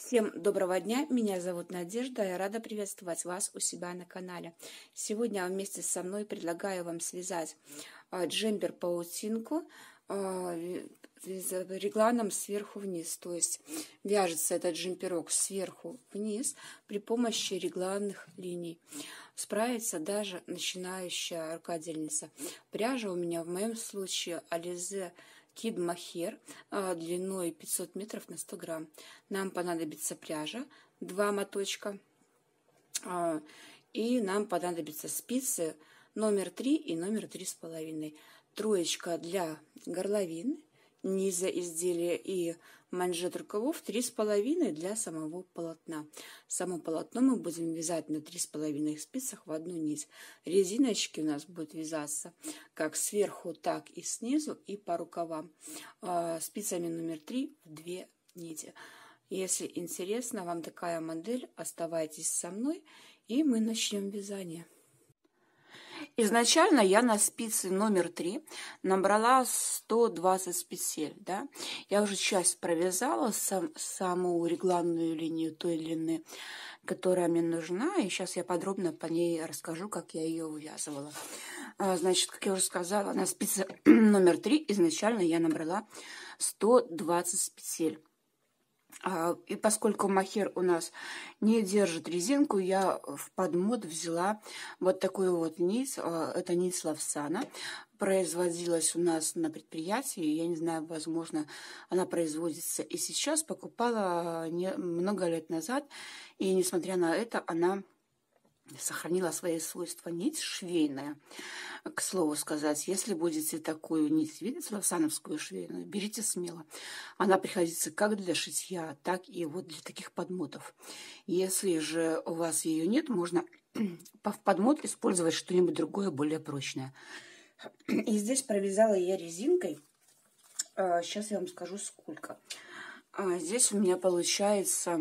Всем доброго дня, меня зовут Надежда, я рада приветствовать вас у себя на канале. Сегодня вместе со мной предлагаю вам связать джемпер-паутинку регланом сверху вниз. То есть вяжется этот джемперок сверху вниз при помощи регланных линий. Справится даже начинающая рукодельница. Пряжа у меня в моем случае Alize Kid Mohair длиной 500 метров на 100 грамм. Нам понадобится пряжа 2 моточка. И нам понадобятся спицы номер 3 и номер 3,5. Троечка для горловин, низа изделия и манжет рукавов, 3,5 для самого полотна. Само полотно мы будем вязать на 3,5 спицах в одну нить. Резиночки у нас будут вязаться как сверху, так и снизу, и по рукавам. Спицами номер 3 в 2 нити. Если интересна вам такая модель, оставайтесь со мной, и мы начнем вязание. Изначально я на спице номер 3 набрала 120 петель, да. Я уже часть провязала, саму регланную линию той длины, которая мне нужна, и сейчас я подробно по ней расскажу, как я ее вывязывала. Значит, как я уже сказала, на спице номер 3 изначально я набрала 120 петель. И поскольку мохер у нас не держит резинку, я в подмот взяла вот такую вот нить. Это нить Лавсана. Производилась у нас на предприятии. Я не знаю, возможно, она производится и сейчас. Покупала много лет назад. И несмотря на это, она сохранила свои свойства. Нить швейная. К слову сказать, если будете такую нить видеть, лавсановскую швейную, берите смело. Она приходится как для шитья, так и вот для таких подмотов. Если же у вас ее нет, можно в подмот использовать что-нибудь другое, более прочное. И здесь провязала я резинкой. Сейчас я вам скажу, сколько. Здесь у меня получается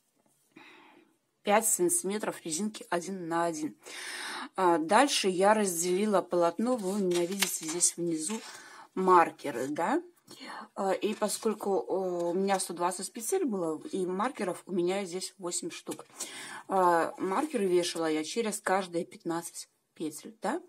5 сантиметров резинки 1 на 1. Дальше я разделила полотно. Вы у меня видите здесь внизу маркеры, да? И поскольку у меня 120 петель было, и маркеров у меня здесь 8 штук. Маркеры вешала я через каждые 15 петель, да?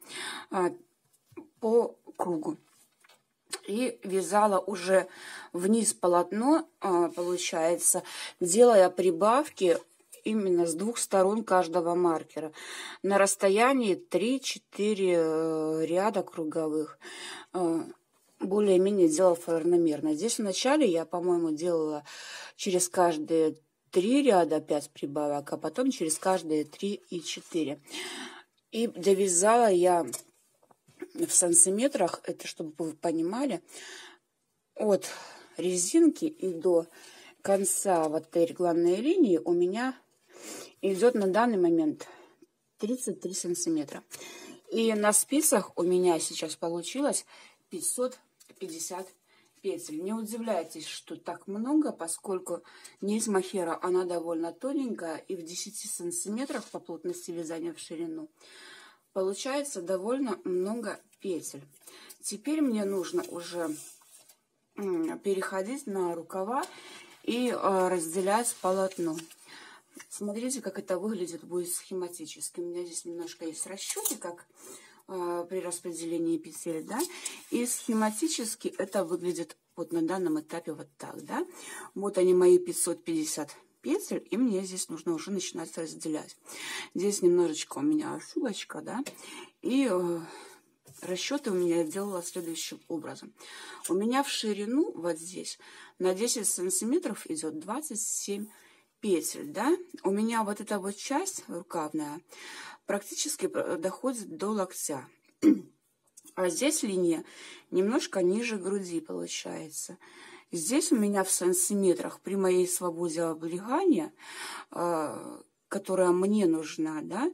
По кругу. И вязала уже вниз полотно, получается, делая прибавки именно с двух сторон каждого маркера на расстоянии 3-4 ряда круговых. Более-менее делала равномерно. Здесь вначале я, по-моему, делала через каждые 3 ряда 5 прибавок, а потом через каждые 3 и 4. И довязала я в сантиметрах, это чтобы вы понимали, от резинки и до конца вот этой регланной линии у меня идет на данный момент 33 сантиметра. И на спицах у меня сейчас получилось 550 петель. Не удивляйтесь, что так много, поскольку нить мохера, она довольно тоненькая, и в 10 сантиметрах по плотности вязания в ширину получается довольно много петель. Теперь мне нужно уже переходить на рукава и разделять полотно. Смотрите, как это выглядит будет схематически. У меня здесь немножко есть расчеты, как при распределении петель, да. И схематически это выглядит вот на данном этапе вот так, да. Вот они мои 550 петель, и мне здесь нужно уже начинать разделять. Здесь немножечко у меня ошибочка, да. И расчеты у меня делала следующим образом. У меня в ширину вот здесь на 10 сантиметров идет 27 петель, да. У меня вот эта вот часть рукавная практически доходит до локтя. А здесь линия немножко ниже груди получается. Здесь у меня в сантиметрах при моей свободе облегания, которая мне нужна, да,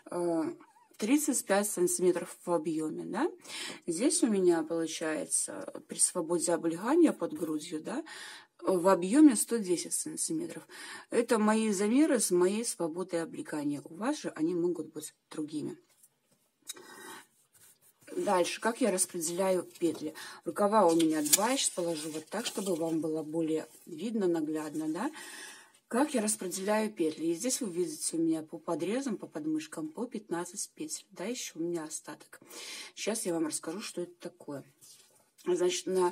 35 сантиметров в объеме, да. Здесь у меня получается при свободе облегания под грудью, да, в объеме 110 сантиметров. Это мои замеры с моей свободой облегания. У вас же они могут быть другими. Дальше, как я распределяю петли. Рукава у меня 2, я сейчас положу вот так, чтобы вам было более видно, наглядно, да. Как я распределяю петли? И здесь вы видите у меня по подрезам, по подмышкам по 15 петель. Да, еще у меня остаток. Сейчас я вам расскажу, что это такое. Значит, на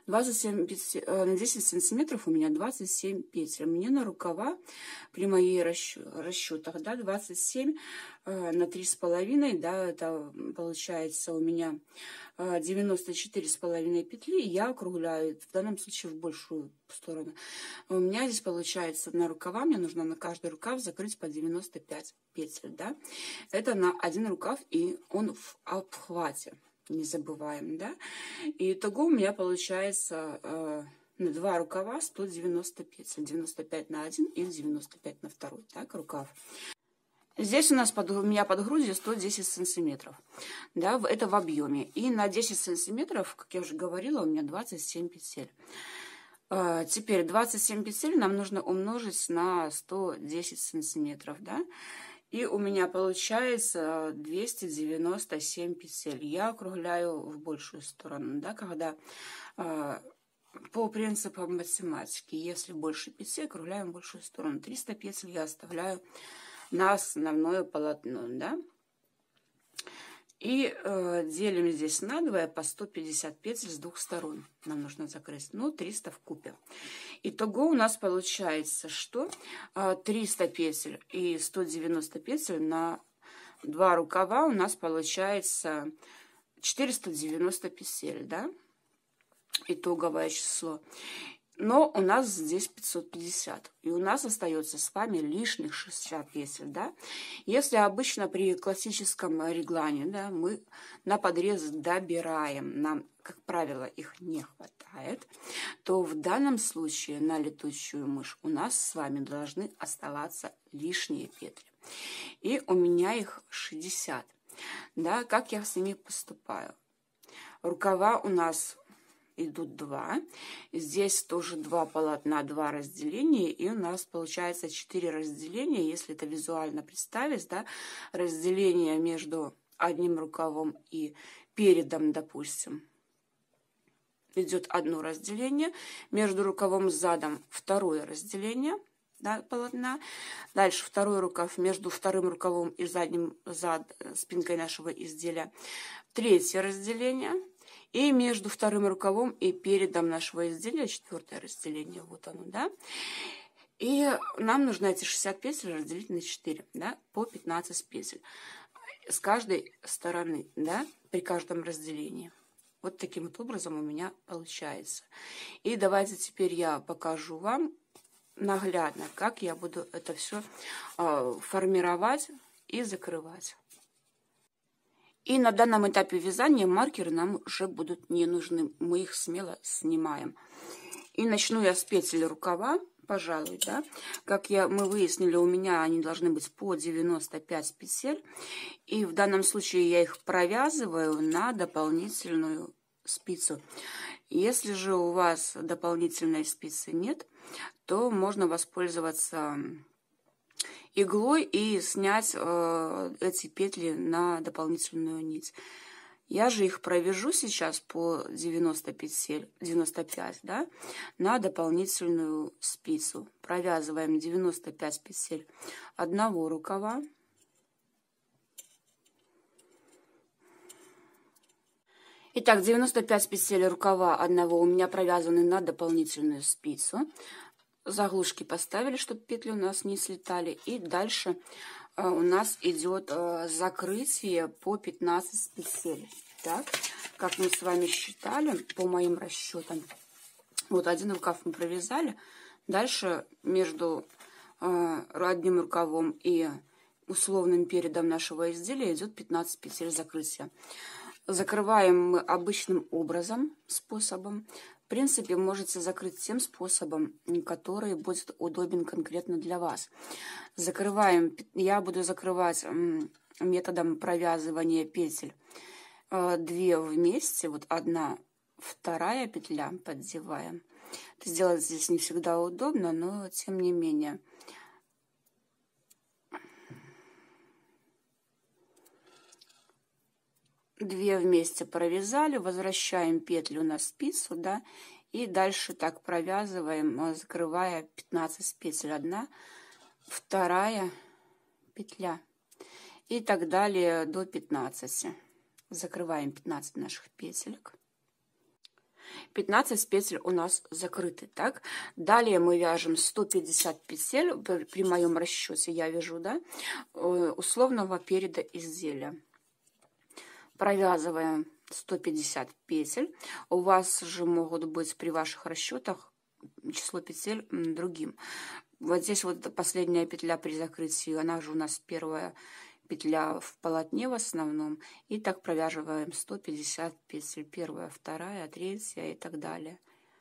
10 сантиметров у меня 27 петель. Мне на рукава при моих расчетах, да, 27 на 3,5, да, это получается у меня 94,5 петли. Я округляю, в данном случае в большую сторону. У меня здесь получается на рукава, мне нужно на каждый рукав закрыть по 95 петель, да. Это на один рукав, и он в обхвате. Не забываем, да. И итого у меня получается на 2 рукава 190 петель. 95 на один и 95 на второй, так, рукав. Здесь у нас у меня под грудью 110 сантиметров, да, это в объеме. И на 10 сантиметров, как я уже говорила, у меня 27 петель. Теперь 27 петель нам нужно умножить на 110 сантиметров, да. И у меня получается 297 петель. Я округляю в большую сторону, да, когда по принципам математики, если больше петель, округляем в большую сторону. 300 петель я оставляю на основное полотно, да. И делим здесь на 2 по 150 петель с двух сторон. Нам нужно закрыть, ну, 300 в купе. Итого у нас получается, что 300 петель и 190 петель на 2 рукава у нас получается 490 петель, да, итоговое число. Но у нас здесь 550. И у нас остается с вами лишних 60 петель, да. Если обычно при классическом реглане, да, мы на подрез добираем, нам, как правило, их не хватает, то в данном случае на летучую мышь у нас с вами должны оставаться лишние петли. И у меня их 60. Да, как я с ними поступаю? Рукава у нас идут 2. Здесь тоже 2 полотна, 2 разделения. И у нас получается 4 разделения. Если это визуально представить, да, разделение между одним рукавом и передом, допустим, идет одно разделение. Между рукавом и задом второе разделение, да, полотна. Дальше второй рукав между вторым рукавом и задним спинкой нашего изделия. Третье разделение. И между вторым рукавом и передом нашего изделия 4-е разделение. Вот оно, да. И нам нужно эти 60 петель разделить на 4, да, по 15 петель. С каждой стороны, да, при каждом разделении. Вот таким вот образом у меня получается. И давайте теперь я покажу вам наглядно, как я буду это все формировать и закрывать. И на данном этапе вязания маркеры нам уже будут не нужны. Мы их смело снимаем. И начну я с петель рукава, пожалуй, да. Как мы выяснили, у меня они должны быть по 95 петель. И в данном случае я их провязываю на дополнительную спицу. Если же у вас дополнительной спицы нет, то можно воспользоваться иглой и снять эти петли на дополнительную нить. Я же их провяжу сейчас по 95, да, на дополнительную спицу. Провязываем 95 петель одного рукава. Итак, 95 петель рукава одного у меня провязаны на дополнительную спицу. Заглушки поставили, чтобы петли у нас не слетали. И дальше у нас идет закрытие по 15 петель. Так, как мы с вами считали, по моим расчетам. Вот один рукав мы провязали. Дальше между одним рукавом и условным передом нашего изделия идет 15 петель закрытия. Закрываем мы обычным способом. В принципе, можете закрыть тем способом, который будет удобен конкретно для вас. Закрываем, я буду закрывать методом провязывания петель 2 вместе, вот 1, 2 петля поддеваем. Это сделать здесь не всегда удобно, но тем не менее. Две вместе провязали, возвращаем петлю на спицу, да, И дальше так провязываем, закрывая 15 петель. 1, 2 петля. И так далее до 15. Закрываем 15 наших петелек. 15 петель у нас закрыты. Так, далее мы вяжем 150 петель. При моем расчете я вяжу, да, условного переда изделия. Провязываем 150 петель. У вас же могут быть при ваших расчетах число петель другим. Вот здесь вот последняя петля при закрытии, она же у нас первая петля в полотне в основном. И так провязываем 150 петель. 1, 2, 3 и так далее.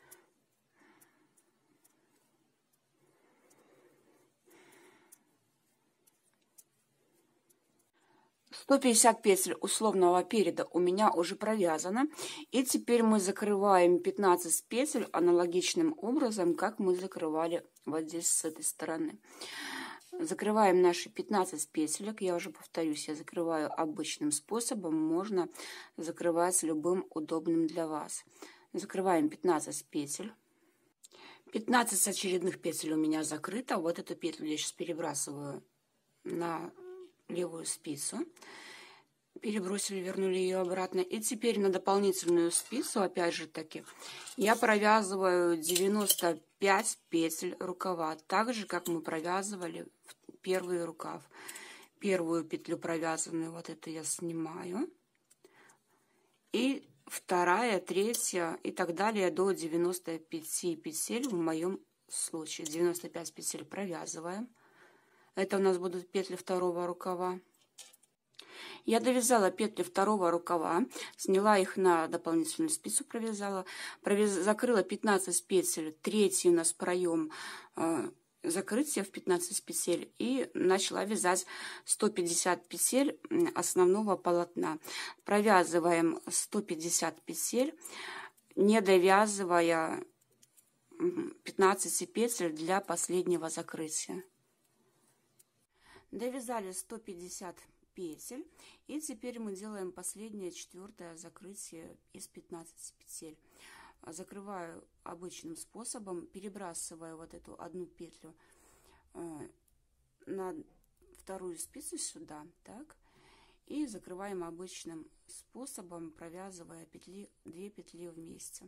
— 150 петель условного переда у меня уже провязано. И теперь мы закрываем 15 петель аналогичным образом, как мы закрывали вот здесь с этой стороны. Закрываем наши 15 петелек. Я уже повторюсь, я закрываю обычным способом. Можно закрывать любым удобным для вас. Закрываем 15 петель. 15 очередных петель у меня закрыто. Вот эту петлю я сейчас перебрасываю на левую спицу. Перебросили, вернули ее обратно. И теперь на дополнительную спицу, опять же таки, я провязываю 95 петель рукава. Так же, как мы провязывали первый рукав. Первую петлю провязанную, вот это я снимаю. И 2, 3 и так далее до 95 петель в моем случае. 95 петель провязываем. Это у нас будут петли второго рукава. Я довязала петли второго рукава, сняла их на дополнительную спицу, провязала, закрыла 15 петель, третий у нас проем закрытия в 15 петель и начала вязать 150 петель основного полотна. Провязываем 150 петель, не довязывая 15 петель для последнего закрытия. Довязали 150 петель, и теперь мы делаем последнее, 4-е закрытие из 15 петель. Закрываю обычным способом, перебрасываю вот эту одну петлю на вторую спицу сюда, так, и закрываем обычным способом, провязывая 2 петли вместе.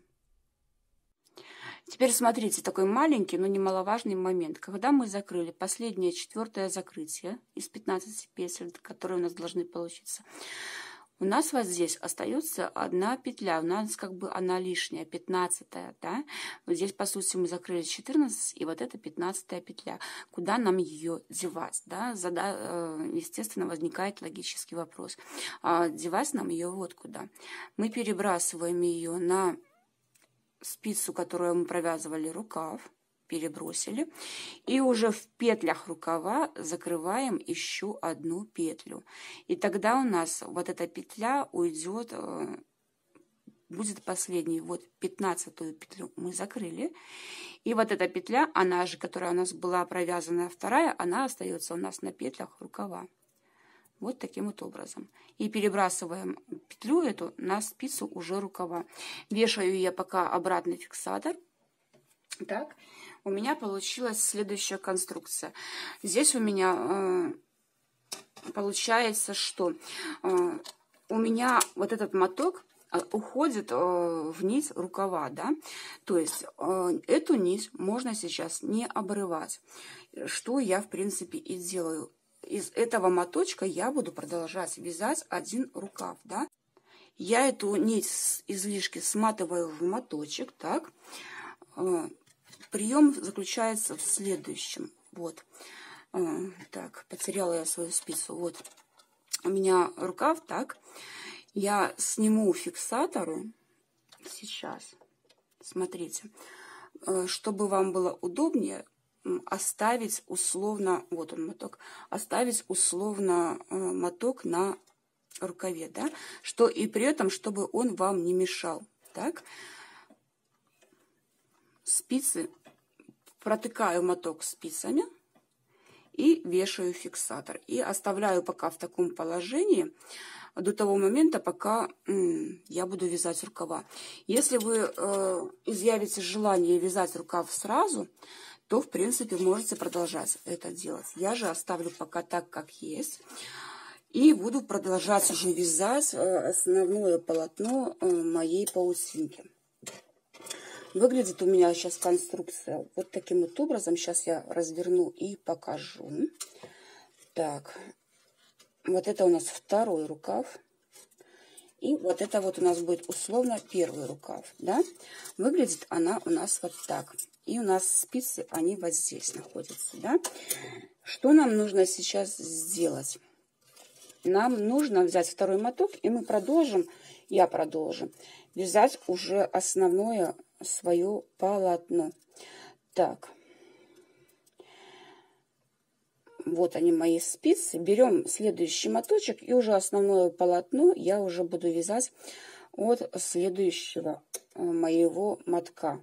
Теперь смотрите, такой маленький, но немаловажный момент. Когда мы закрыли последнее 4-е закрытие из 15 петель, которые у нас должны получиться, у нас вот здесь остается одна петля, у нас как бы она лишняя, 15-я, да? Вот здесь, по сути, мы закрыли 14, и вот это 15-я петля. Куда нам ее девать, да? Естественно, возникает логический вопрос. Девать нам ее вот куда. Мы перебрасываем ее на спицу, которую мы провязывали рукав, перебросили, и уже в петлях рукава закрываем еще одну петлю. И тогда у нас вот эта петля уйдет, будет последней. Вот 15-ю петлю мы закрыли. И вот эта петля, она же, которая у нас была провязана вторая, она остается у нас на петлях рукава. Вот таким вот образом. И перебрасываем петлю эту на спицу уже рукава. Вешаю я пока обратный фиксатор. Так, у меня получилась следующая конструкция. Здесь у меня получается, что у меня вот этот моток уходит в низ рукава, да, то есть эту нить можно сейчас не обрывать, что я в принципе и делаю. Из этого моточка я буду продолжать вязать один рукав, да. Я эту нить излишки сматываю в моточек, так. Прием заключается в следующем. Вот. Так, потеряла я свою спицу. Вот. У меня рукав, так. Я сниму фиксатору сейчас. Смотрите. Чтобы вам было удобнее, оставить условно, вот он моток, оставить условно моток на рукаве, да, что и при этом, чтобы он вам не мешал, так. Спицы, протыкаю моток спицами и вешаю фиксатор. И оставляю пока в таком положении до того момента, пока я буду вязать рукава. Если вы изъявите желание вязать рукав сразу, то, в принципе, можете продолжать это делать. Я же оставлю пока так, как есть. И буду продолжать уже вязать основное полотно моей паутинки. Выглядит у меня сейчас конструкция вот таким вот образом. Сейчас я разверну и покажу. Так, вот это у нас второй рукав. И вот это вот у нас будет условно первый рукав, да? Выглядит она у нас вот так. И у нас спицы, они вот здесь находятся, да? Что нам нужно сейчас сделать? Нам нужно взять второй моток, и мы продолжим, я продолжу, вязать уже основное свое полотно. Так. Вот они, мои спицы. Берем следующий моточек, и уже основное полотно я уже буду вязать от следующего моего мотка.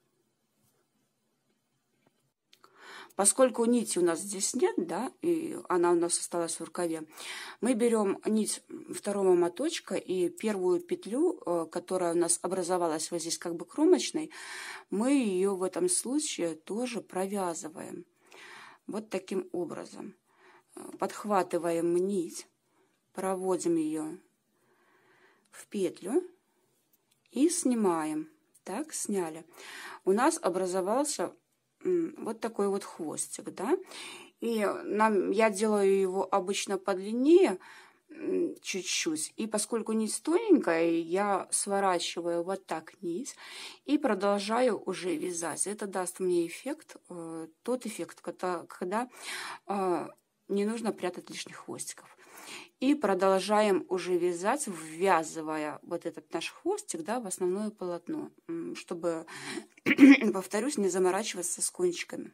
Поскольку нити у нас здесь нет, да, и она у нас осталась в рукаве, мы берем нить второго моточка и первую петлю, которая у нас образовалась вот здесь как бы кромочной, мы ее в этом случае тоже провязываем. Вот таким образом. Подхватываем нить, проводим ее в петлю и снимаем. Так, сняли. У нас образовался вот такой вот хвостик, да, и я делаю его обычно подлиннее чуть-чуть, и поскольку нить тоненькая, я сворачиваю вот так нить и продолжаю уже вязать. Это даст мне эффект, тот эффект, когда не нужно прятать лишних хвостиков. И продолжаем уже вязать, ввязывая вот этот наш хвостик, да, в основное полотно, чтобы, повторюсь, не заморачиваться с кончиками.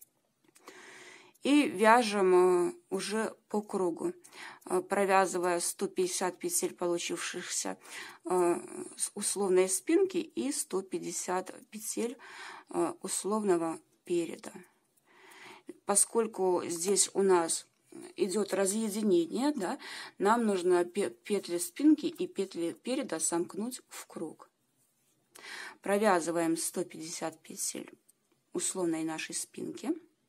И вяжем уже по кругу, провязывая 150 петель получившихся с условной спинки и 150 петель условного переда. Поскольку здесь у нас идет разъединение, да, нам нужно петли спинки и петли переда сомкнуть в круг. Провязываем 150 петель условной нашей спинки.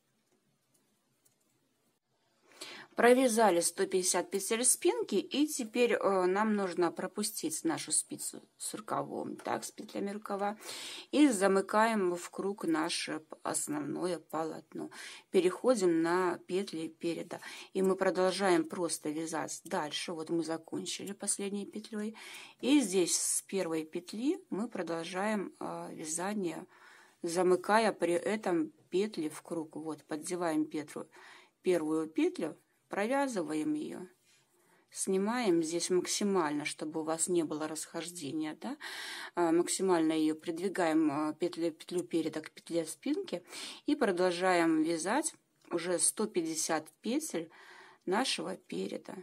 Провязали 150 петель спинки, и теперь нам нужно пропустить нашу спицу с рукавом, так, с петлями рукава, и замыкаем в круг наше основное полотно. Переходим на петли переда, и мы продолжаем просто вязать дальше. Вот мы закончили последней петлей, и здесь с первой петли мы продолжаем вязание, замыкая при этом петли в круг. Вот, поддеваем первую петлю, провязываем ее, снимаем здесь максимально, чтобы у вас не было расхождения, да? Максимально ее придвигаем петлю переда к петле спинки и продолжаем вязать уже 150 петель нашего переда.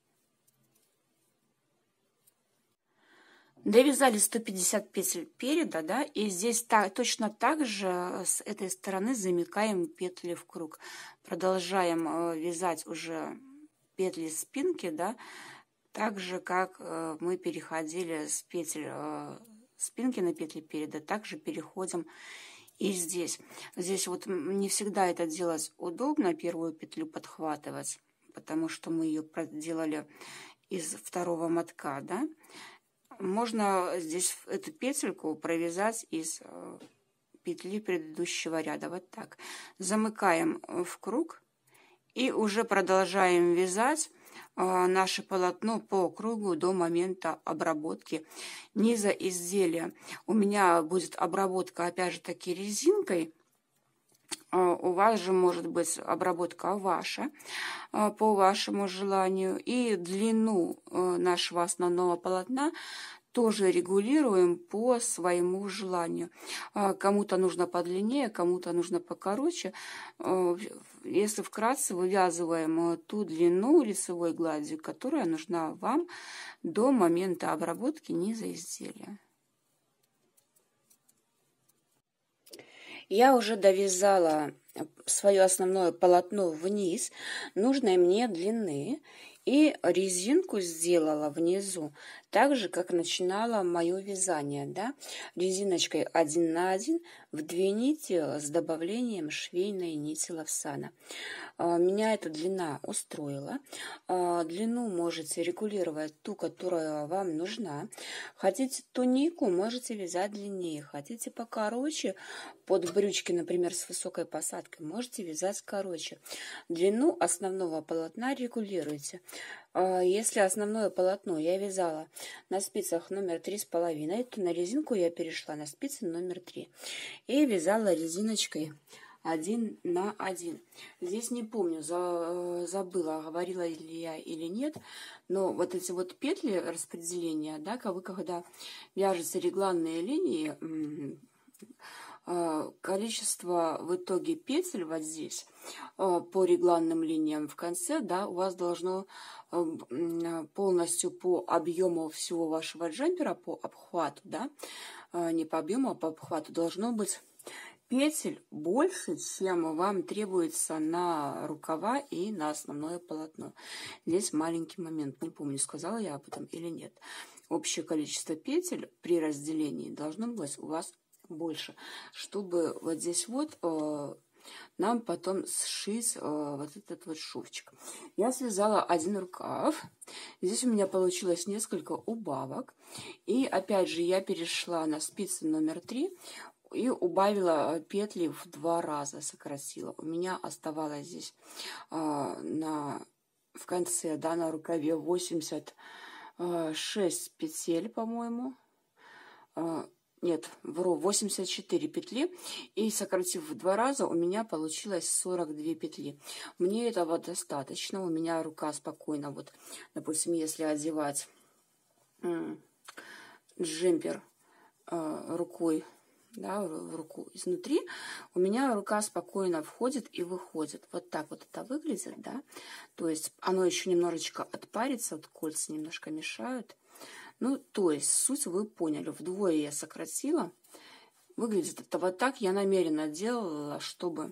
Довязали 150 петель переда, да, и здесь точно так же с этой стороны замыкаем петли в круг. Продолжаем вязать уже петли спинки, да, так же, как мы переходили с петель спинки на петли переда, также переходим и здесь. Здесь вот не всегда это делать удобно, первую петлю подхватывать, потому что мы ее проделали из второго мотка, да. Можно здесь эту петельку провязать из петли предыдущего ряда. Вот так. Замыкаем в круг и уже продолжаем вязать наше полотно по кругу до момента обработки низа изделия. У меня будет обработка, опять же таки, резинкой. У вас же может быть обработка ваша, по вашему желанию. И длину нашего основного полотна тоже регулируем по своему желанию. Кому-то нужно подлиннее, кому-то нужно покороче. Если вкратце, вывязываем ту длину лицевой гладью, которая нужна вам до момента обработки низа изделия. Я уже довязала свое основное полотно вниз нужной мне длины и резинку сделала внизу, так же, как начинала мое вязание, да, резиночкой 1 на 1 в 2 нити с добавлением швейной нити Лавсана. Меня эта длина устроила. Длину можете регулировать ту, которая вам нужна. Хотите тунику, можете вязать длиннее. Хотите покороче, под брючки, например, с высокой посадкой, можете вязать короче. Длину основного полотна регулируйте. Если основное полотно я вязала на спицах номер 3,5, то на резинку я перешла на спицы номер 3 и вязала резиночкой 1 на 1. Здесь не помню, забыла, говорила ли я или нет, но вот эти вот петли распределения, да, вы когда вяжете регланные линии, количество в итоге петель вот здесь по регланным линиям в конце, да, у вас должно полностью по объему всего вашего джемпера, по обхвату, да, не по объему, а по обхвату должно быть петель больше, чем вам требуется на рукава и на основное полотно. Здесь маленький момент, не помню, сказала я об этом или нет. Общее количество петель при разделении должно быть у вас больше, чтобы вот здесь вот нам потом сшить вот этот вот шовчик. Я связала один рукав. Здесь у меня получилось несколько убавок. И опять же я перешла на спицы номер 3 и убавила петли в 2 раза, сократила. У меня оставалось здесь в конце, да, на рукаве 86 петель, по-моему. Нет, вру, 84 петли, и сократив в 2 раза, у меня получилось 42 петли. Мне этого достаточно, у меня рука спокойно, вот, допустим, если одевать джемпер рукой, да, в руку изнутри, у меня рука спокойно входит и выходит. Вот так вот это выглядит, да, то есть оно еще немножечко отпарится, вот кольца немножко мешают. Ну, то есть, суть вы поняли. Вдвое я сократила. Выглядит это вот так. Я намеренно делала, чтобы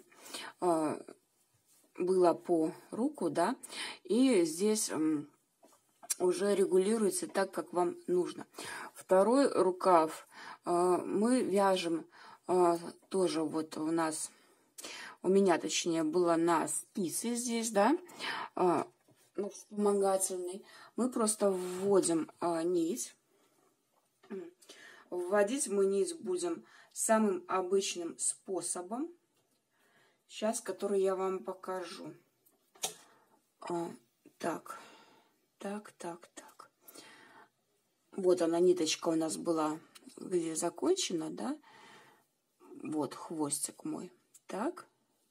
было по руку, да. И здесь уже регулируется так, как вам нужно. Второй рукав мы вяжем тоже вот у меня точнее было на спице здесь, да, вспомогательный. Мы просто вводим нить. Вводить мы нить будем самым обычным способом. Сейчас, который я вам покажу. Так. Вот она, ниточка у нас была, где закончена, да. Вот хвостик мой. Так.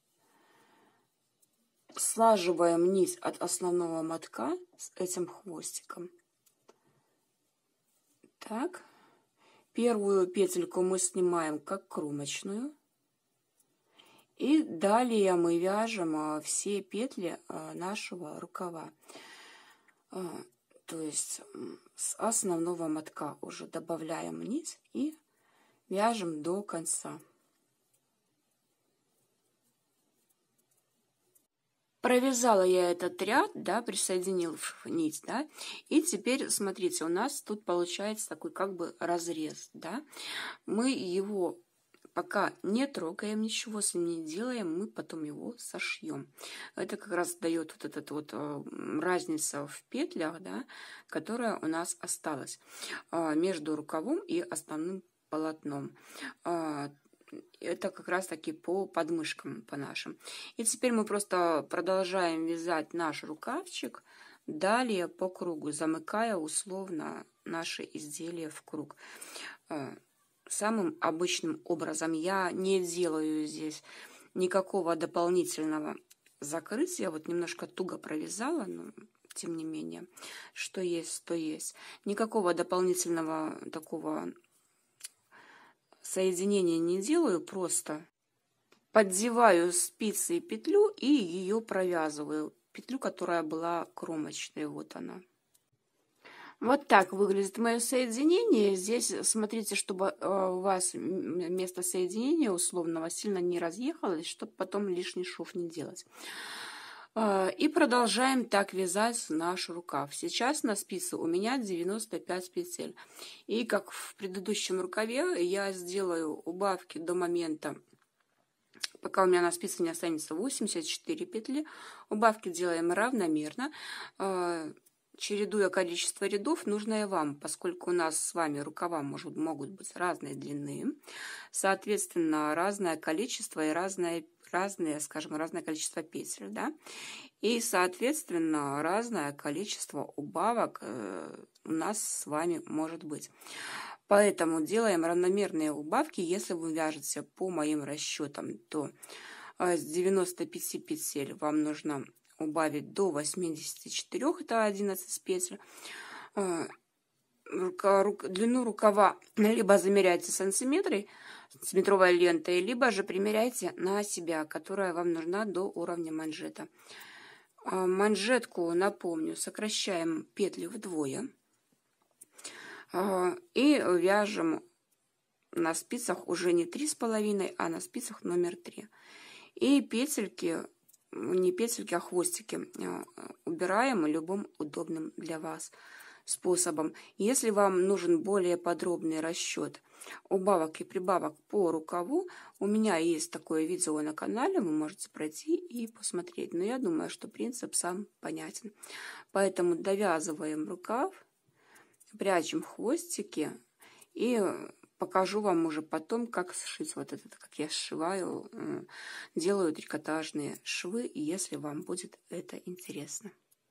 Слаживаем нить от основного мотка с этим хвостиком. Так. Первую петельку мы снимаем как кромочную. И далее мы вяжем все петли нашего рукава. То есть с основного мотка уже добавляем нить и вяжем до конца. Провязала я этот ряд, да, присоединив нить, да, и теперь, смотрите, у нас тут получается такой как бы разрез, да. Мы его пока не трогаем, ничего с ним не делаем, мы потом его сошьем. Это как раз дает вот эта вот разница в петлях, да, которая у нас осталась между рукавом и основным полотном. Это как раз таки по подмышкам, по нашим. И теперь мы просто продолжаем вязать наш рукавчик далее по кругу, замыкая условно наши изделия в круг. Самым обычным образом. Я не делаю здесь никакого дополнительного закрытия. Вот немножко туго провязала, но тем не менее, что есть, то есть. Никакого дополнительного такого соединения не делаю, просто поддеваю спицы и петлю и ее провязываю. Петлю, которая была кромочной, вот она. Вот так выглядит мое соединение. Здесь смотрите, чтобы у вас место соединения условного сильно не разъехалось, чтобы потом лишний шов не делать. И продолжаем так вязать наш рукав. Сейчас на спице у меня 95 петель. И как в предыдущем рукаве я сделаю убавки до момента, пока у меня на спице не останется 84 петли. Убавки делаем равномерно, чередуя количество рядов, нужное вам, поскольку у нас с вами рукава могут быть разной длины, соответственно, разное количество и разное количество петель, да? И, соответственно, разное количество убавок у нас с вами может быть. Поэтому делаем равномерные убавки. Если вы вяжете по моим расчетам, то с 95 петель вам нужно убавить до 84, это 11 петель. Длину рукава либо замеряйте сантиметровой лентой, либо же примеряйте на себя, которая вам нужна до уровня манжета. Манжетку, напомню, сокращаем петли вдвое и вяжем на спицах уже не 3,5, а на спицах номер 3. И петельки, не петельки, а хвостики убираем любым удобным для вас способом. Если вам нужен более подробный расчет убавок и прибавок по рукаву, у меня есть такое видео на канале, вы можете пройти и посмотреть. Но я думаю, что принцип сам понятен. Поэтому довязываем рукав, прячем хвостики и покажу вам уже потом, как сшить вот это, как я сшиваю, делаю трикотажные швы, если вам будет это интересно.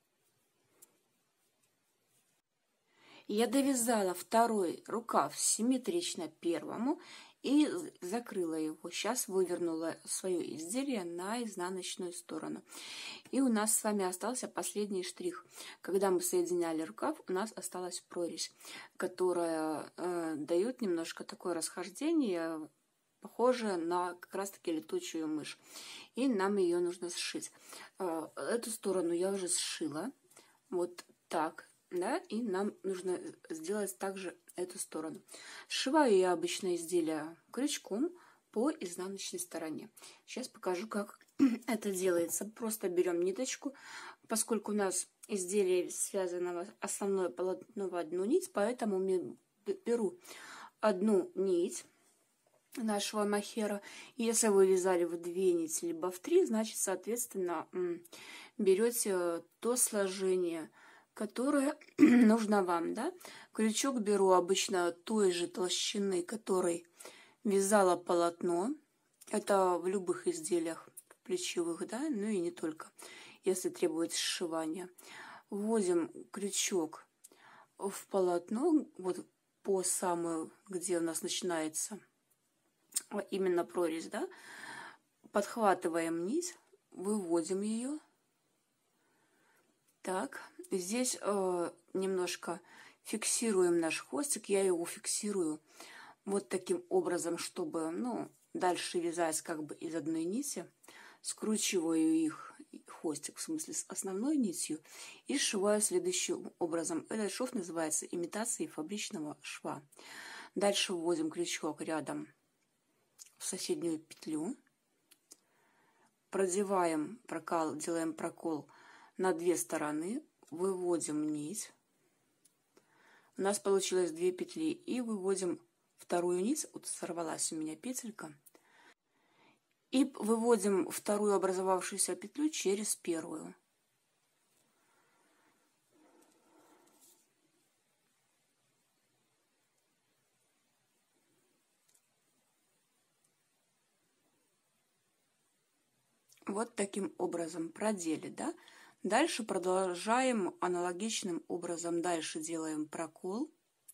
Я довязала второй рукав симметрично первому и закрыла его. Сейчас вывернула свое изделие на изнаночную сторону. И у нас с вами остался последний штрих. Когда мы соединяли рукав, у нас осталась прорезь, которая дает немножко такое расхождение, похожее на как раз-таки летучую мышь. И нам ее нужно сшить. Эту сторону я уже сшила. Вот так. Да, и нам нужно сделать также эту сторону. Сшиваю я обычно изделие крючком по изнаночной стороне. Сейчас покажу, как это делается. Просто берем ниточку, поскольку у нас изделие связано основное полотно в одну нить, поэтому беру одну нить нашего мохера. Если вы вязали в 2 нити либо в 3, значит, соответственно, берете то сложение, которое нужно вам, да. Крючок беру обычно той же толщины, которой вязала полотно. Это в любых изделиях плечевых, да, ну и не только, если требуется сшивание. Вводим крючок в полотно, вот по самую, где у нас начинается именно прорезь, да. Подхватываем нить, выводим ее. Так, здесь немножко фиксируем наш хвостик. Я его фиксирую вот таким образом, чтобы, ну, дальше вязать как бы из одной нити. Скручиваю их, хвостик, в смысле, с основной нитью и сшиваю следующим образом. Этот шов называется имитацией фабричного шва. Дальше вводим крючок рядом в соседнюю петлю. Продеваем прокол, делаем прокол на 2 стороны, выводим нить. У нас получилось 2 петли и выводим вторую нить. Вот сорвалась у меня петелька. И выводим вторую образовавшуюся петлю через первую. Вот таким образом продели, да? Дальше продолжаем аналогичным образом. Дальше делаем прокол.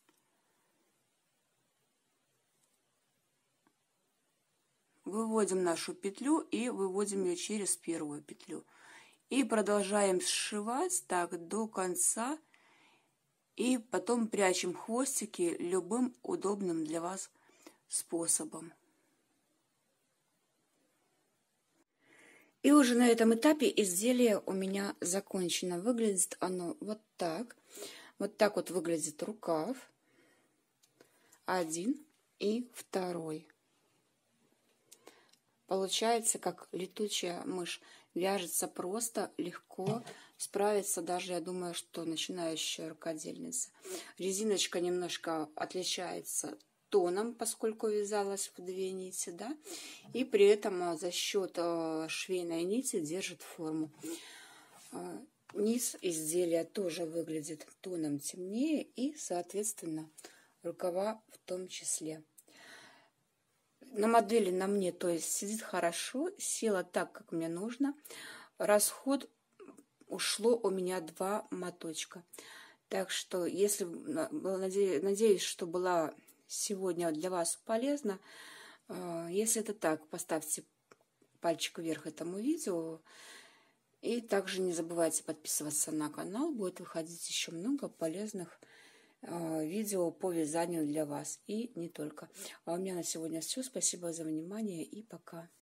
Выводим нашу петлю и выводим ее через первую петлю. И продолжаем сшивать так до конца. И потом прячем хвостики любым удобным для вас способом. И уже на этом этапе изделие у меня закончено. Выглядит оно вот так. Вот так вот выглядит рукав. Один и второй. Получается, как летучая мышь. Вяжется просто, легко. Справится даже, я думаю, что начинающая рукодельница. Резиночка немножко отличается тоном, поскольку вязалась в 2 нити, да, и при этом за счет швейной нити держит форму. Низ изделия тоже выглядит тоном темнее и, соответственно, рукава в том числе. На модели на мне, то есть сидит хорошо, села так, как мне нужно. Расход ушло у меня 2 моточка. Так что, если надеюсь, что была сегодня для вас полезна. Если это так, поставьте пальчик вверх этому видео. И также не забывайте подписываться на канал. Будет выходить еще много полезных видео по вязанию для вас. И не только. А у меня на сегодня все. Спасибо за внимание и пока.